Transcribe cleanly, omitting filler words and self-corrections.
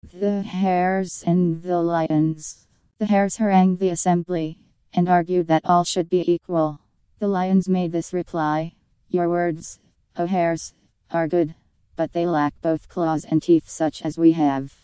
The Hares and the Lions. The hares harangued the assembly, and argued that all should be equal. The lions made this reply: "Your words, O hares, are good, but they lack both claws and teeth such as we have.